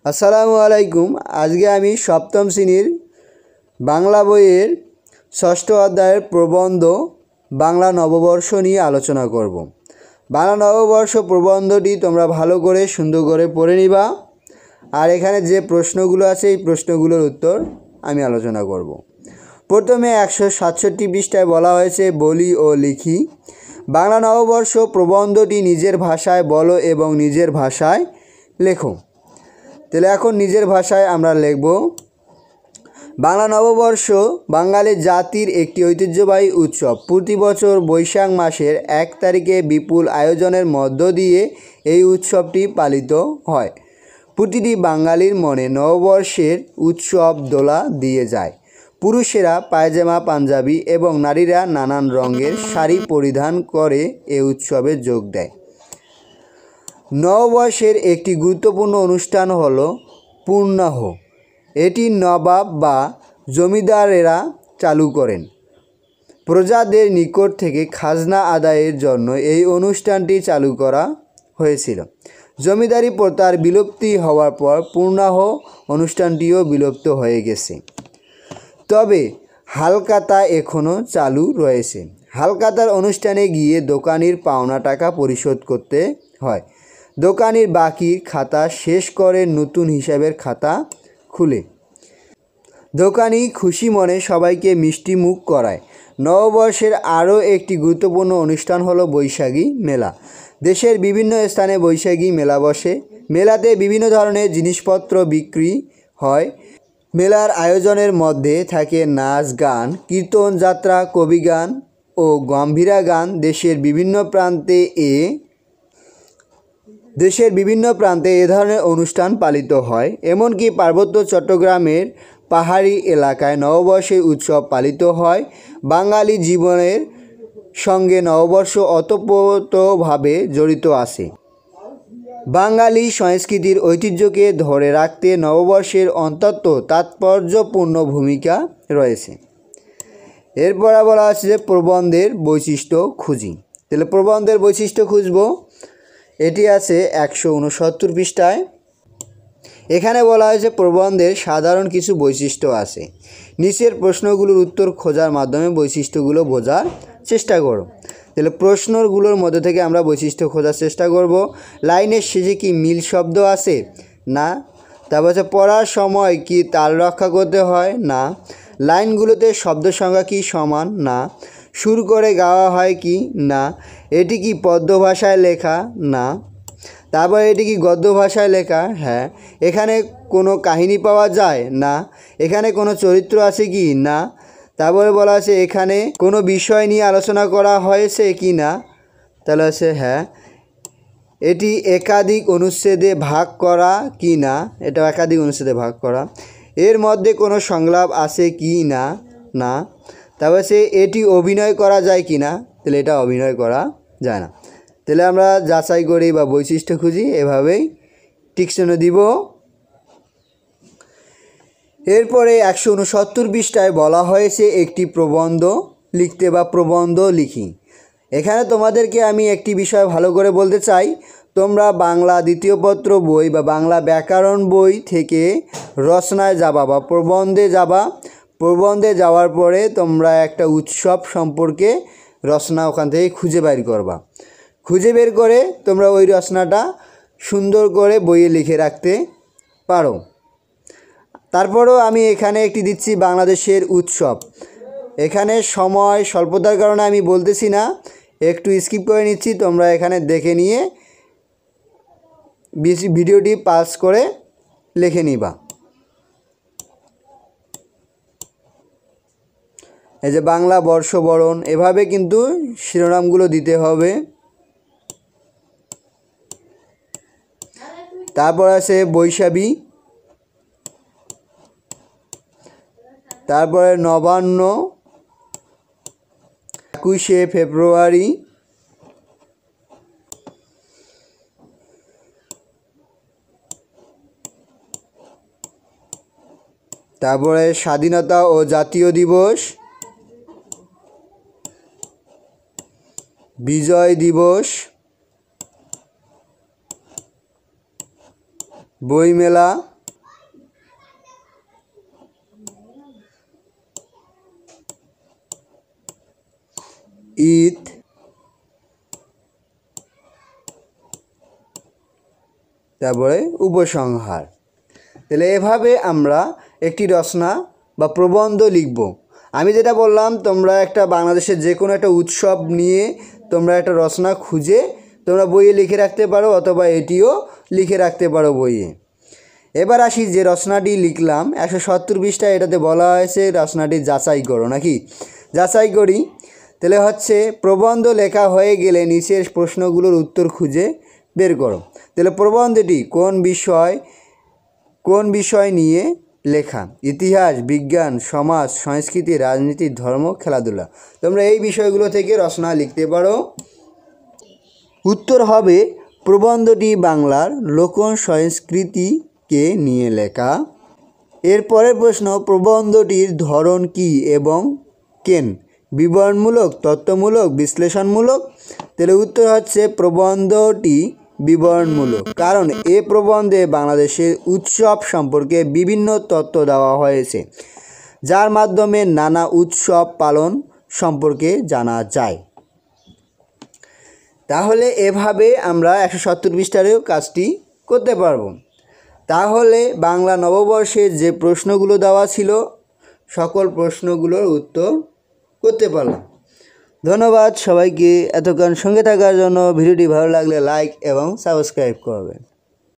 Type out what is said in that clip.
আসসালামু আলাইকুম। আজকে আমি সপ্তম শ্রেণীর বাংলা বইয়ের ষষ্ঠ অধ্যায়ের প্রবন্ধ বাংলা নববর্ষ নিয়ে আলোচনা করব। বাংলা নববর্ষ প্রবন্ধটি তোমরা ভালো করে সুন্দর করে পড়ে নিবা। আর এখানে যে প্রশ্নগুলো আছে এই প্রশ্নগুলোর উত্তর আমি আলোচনা করব। প্রথমে 167 পৃষ্ঠায় বলা হয়েছে বলি ও লিখি। বাংলা নববর্ষ প্রবন্ধটি নিজের ভাষায় বলো এবং নিজের ভাষায় লেখো। তাহলে এখন নিজের ভাষায় আমরা লিখব। বাংলা নববর্ষ বাঙালি জাতির একটি ঐতিহ্যবাহী উৎসব। প্রতি বছর বৈশাখ মাসের 1 তারিখে বিপুল আয়োজনের মধ্য দিয়ে এই উৎসবটি পালিত হয়। প্রতিটি বাঙালির মনে নববর্ষের উৎসব দোলা দিয়ে যায়। পুরুষেরা পায়জামা পাঞ্জাবি এবং নারীরা নানান রঙের শাড়ি পরিধান করে এ উৎসবে যোগ দেয়। নববর্ষের একটি গুরুত্বপূর্ণ অনুষ্ঠান হলো পূর্ণাহ। এটি নবাব বা জমিদারেরা চালু করেন। প্রজাদের নিকট থেকে খাজনা আদায়ের জন্য এই অনুষ্ঠানটি চালু করা হয়েছিল। জমিদারি প্রথার বিলুপ্তি হওয়ার পর পূর্ণাহ অনুষ্ঠানটিও বিলুপ্ত হয়ে গেছে। তবে হালখাতা এখনও চালু রয়েছে। হালখাতার অনুষ্ঠানে গিয়ে দোকানির পাওনা টাকা পরিশোধ করতে হয়। দোকানির বাকি খাতা শেষ করে নতুন হিসাবের খাতা খুলে দোকানি খুশি মনে সবাইকে মিষ্টি মুখ করায়। নববর্ষের আরও একটি গুরুত্বপূর্ণ অনুষ্ঠান হলো বৈশাখী মেলা। দেশের বিভিন্ন স্থানে বৈশাখী মেলা বসে। মেলাতে বিভিন্ন ধরনের জিনিসপত্র বিক্রি হয়। মেলার আয়োজনের মধ্যে থাকে নাচ গান, কীর্তন, যাত্রা, কবিগান ও গম্ভীরা গান। দেশের বিভিন্ন প্রান্তে এ ধরনের অনুষ্ঠান পালিত হয়। এমনকি পার্বত্য চট্টগ্রামের পাহাড়ি এলাকায় নববর্ষের উৎসব পালিত হয়। বাঙালি জীবনের সঙ্গে নববর্ষ ওতপ্রোতভাবে জড়িত আছে। বাঙালি সংস্কৃতির ঐতিহ্যকে ধরে রাখতে নববর্ষের অত্যন্ত তাৎপর্যপূর্ণ ভূমিকা রয়েছে। এরপর বলা আছে যে প্রবন্ধের বৈশিষ্ট্য খুঁজি। তাহলে প্রবন্ধের বৈশিষ্ট্য খুঁজব। এটি আছে 169 পৃষ্ঠায়। এখানে বলা হয়েছে প্রবন্ধের সাধারণ কিছু বৈশিষ্ট্য আছে। নিচের প্রশ্নগুলোর উত্তর খোঁজার মাধ্যমে বৈশিষ্ট্যগুলো বোঝার চেষ্টা করো। তাহলে প্রশ্নগুলোর মধ্যে থেকে আমরা বৈশিষ্ট্য খোঁজার চেষ্টা করব। লাইনের শেষে কি মিল শব্দ আছে? না। তারপর হচ্ছে পড়ার সময় কি তাল রক্ষা করতে হয়? না। লাইনগুলোতে শব্দ সংখ্যা কি সমান? না। সুর করে গাওয়া হয় কি? না। এটি কি পদ্য ভাষায় লেখা? না। তারপর এটি কি গদ্য ভাষায় লেখা? হ্যাঁ। এখানে কোনো কাহিনী পাওয়া যায়? না। এখানে কোনো চরিত্র আছে কি? না। তারপরে বলা আছে এখানে কোনো বিষয় নিয়ে আলোচনা করা হয়েছে কি? না। তাহলে আছে হ্যাঁ। এটি একাধিক অনুচ্ছেদে ভাগ করা কি? না। এটা একাধিক অনুচ্ছেদে ভাগ করা। এর মধ্যে কোনো সংলাপ আছে কি? না। না। তারপর সে এটি অভিনয় করা যায় কি? না। তাহলে এটা অভিনয় করা যায় না। তাহলে আমরা যাচাই করি বা বৈশিষ্ট্য খুঁজি, এভাবেই টিকচিহ্ন দিব। এরপরে 169 পৃষ্ঠায় বলা হয়েছে একটি প্রবন্ধ লিখতে বা প্রবন্ধ লিখি। এখানে তোমাদেরকে আমি একটি বিষয় ভালো করে বলতে চাই। তোমরা বাংলা দ্বিতীয় পত্র বই বা বাংলা ব্যাকরণ বই থেকে রচনায় যাবা বা প্রবন্ধে যাবা। প্রবন্ধে যাওয়ার পরে তোমরা একটা উৎসব সম্পর্কে রচনা ওখান থেকে খুঁজে বের করবা। খুঁজে বের করে তোমরা ওই রচনাটা সুন্দর করে বইয়ে লিখে রাখতে পারো। তারপরেও আমি এখানে একটি দিচ্ছি বাংলাদেশের উৎসব। এখানে সময় স্বল্পতার কারণে আমি বলতেছি না, একটু স্কিপ করে নিচ্ছি। তোমরা এখানে দেখে নিয়ে ভিডিওটি পাস করে লিখে নিবা। এই যে বাংলা বর্ষবরণ, এভাবে কিন্তু শিরোনামগুলো দিতে হবে। তারপর আছে বৈশাখী, তারপরে নবান্ন, 21শে ফেব্রুয়ারি, তারপরে স্বাধীনতা ও জাতীয় দিবস, বিজয় দিবস, বইমেলা, ঈদ, তারপরে উপসংহার। তাহলে এভাবে আমরা একটি রচনা বা প্রবন্ধ লিখব। আমি যেটা বললাম, তোমরা একটা বাংলাদেশের যে কোনো একটা উৎসব নিয়ে তোমরা একটা রচনা খুঁজে তোমরা বইয়ে লিখে রাখতে পারো, অথবা এটিও লিখে রাখতে পারো বইয়ে। এবার আসি যে রচনাটি লিখলাম 170 পৃষ্ঠা, এটাতে বলা হয়েছে রচনাটি যাচাই করো, নাকি যাচাই করি। তাহলে হচ্ছে প্রবন্ধ লেখা হয়ে গেলে নিচের প্রশ্নগুলোর উত্তর খুঁজে বের করো। তাহলে প্রবন্ধটি কোন বিষয় নিয়ে লেখা? ইতিহাস, বিজ্ঞান, সমাজ, সংস্কৃতি, রাজনীতি, ধর্ম, খেলাধুলা। তোমরা এই বিষয়গুলো থেকে রচনা লিখতে পারো। উত্তর হবে প্রবন্ধটি বাংলার লোক সংস্কৃতিকে নিয়ে লেখা। এরপরের প্রশ্ন, প্রবন্ধটির ধরন কী এবং কেন? বিবরণমূলক, তথ্যমূলক, বিশ্লেষণমূলক? তাহলে উত্তর হচ্ছে প্রবন্ধটি বিবরণমূলক, কারণ এ প্রবন্ধে বাংলাদেশের উৎসব সম্পর্কে বিভিন্ন তথ্য দেওয়া হয়েছে, যার মাধ্যমে নানা উৎসব পালন সম্পর্কে জানা যায়। তাহলে এভাবে আমরা 170 পৃষ্ঠারেও কাজটি করতে পারবো। তাহলে বাংলা নববর্ষের যে প্রশ্নগুলো দেওয়া ছিল সকল প্রশ্নগুলোর উত্তর করতে পারলাম। ধন্যবাদ সবাইকে এতক্ষণ সঙ্গে থাকার জন্য। ভিডিওটি ভালো লাগলে লাইক এবং সাবস্ক্রাইব করবেন।